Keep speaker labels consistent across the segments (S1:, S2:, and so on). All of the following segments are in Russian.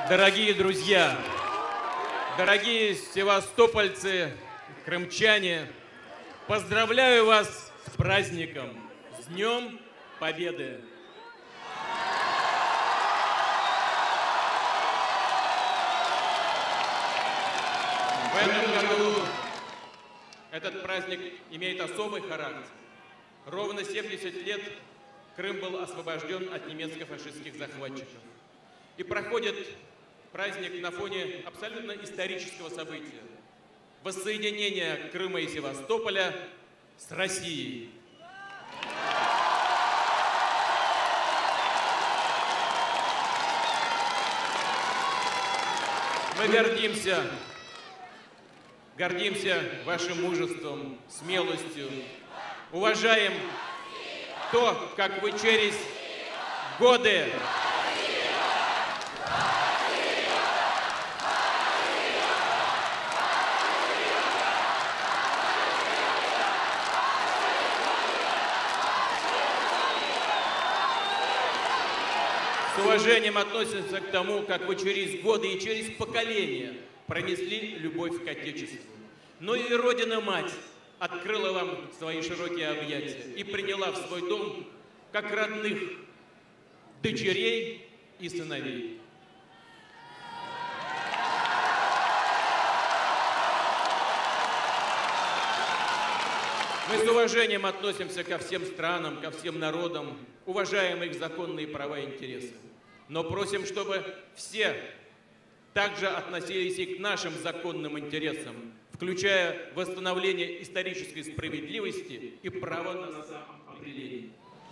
S1: Дорогие друзья, дорогие севастопольцы, крымчане, поздравляю вас с праздником, с Днем Победы! В этом году этот праздник имеет особый характер. Ровно 70 лет Крым был освобожден от немецко-фашистских захватчиков. И проходит праздник на фоне абсолютно исторического события – воссоединения Крыма и Севастополя с Россией. Мы гордимся вашим мужеством, смелостью, уважаем то, как вы через годы с уважением относимся к тому, как вы через годы и через поколения пронесли любовь к Отечеству. Но и Родина-Мать открыла вам свои широкие объятия и приняла в свой дом как родных дочерей и сыновей. Мы с уважением относимся ко всем странам, ко всем народам, уважаем их законные права и интересы. Но просим, чтобы все также относились и к нашим законным интересам, включая восстановление исторической справедливости и право на самоопределение.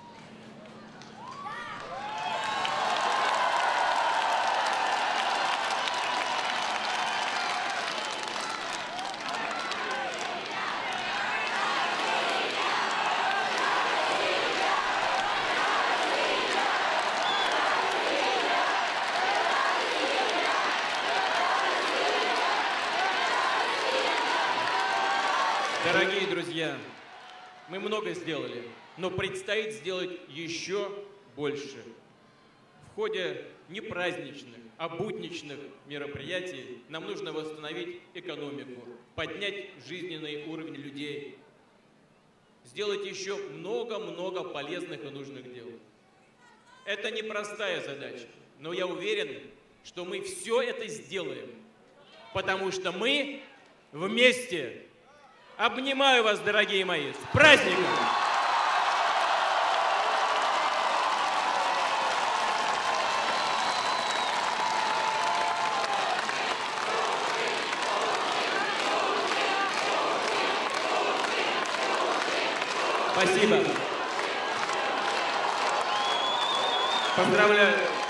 S1: Дорогие друзья, мы много сделали, но предстоит сделать еще больше. В ходе не праздничных, а будничных мероприятий нам нужно восстановить экономику, поднять жизненный уровень людей, сделать еще много-много полезных и нужных дел. Это непростая задача, но я уверен, что мы все это сделаем, потому что мы вместе. Обнимаю вас, дорогие мои, с праздником! Спасибо. Поздравляю.